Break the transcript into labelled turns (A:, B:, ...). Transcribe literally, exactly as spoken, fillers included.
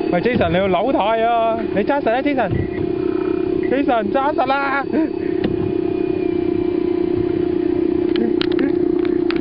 A: 喂，Jason，你要扭軚啊！你揸實啊，Jason！Jason 揸實啦！